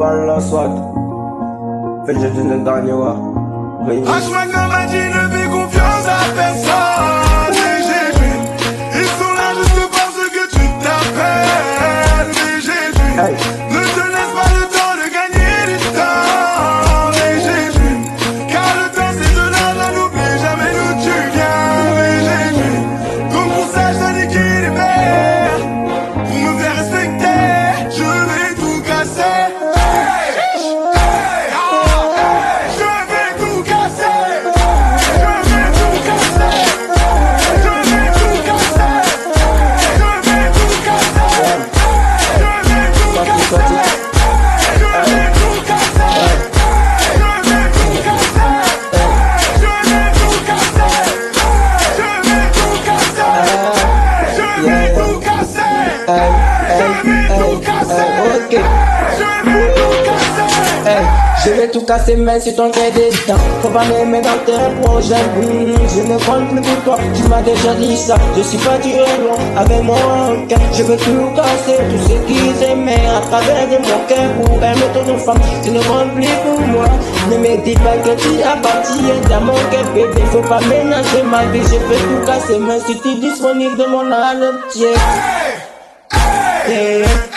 Voilà, soit. Fais le jeu de gagner, ouais. H-Magnum m'a dit ne fais confiance à personne. Ils sont là juste parce que tu t'appelles Jésus. Hey. Ne te laisse pas le temps de gagner du temps, Jésus. Car le temps c'est de l'argent, n'oublie jamais d'où tu viens, Jésus. Donc pour ça je te dis qu'il est meilleur. Pour me faire respecter, je vais tout casser. Je vais tout casser, mais sur ton quai destin. Faut pas m'aimer dans tes projets. Je ne compte plus pour toi, tu m'as déjà dit ça. Je suis pas du héros avec mon cœur. Je veux tout casser, tout ce qu'ils aimaient à travers de mon cœur. Pour aimer ton femme, tu ne comptes plus pour moi. Ne me dis pas que tu appartiens dans mon cœur, bébé. Faut pas ménager ma vie, je veux tout casser, mais si tu es disponible de mon âme, tiens.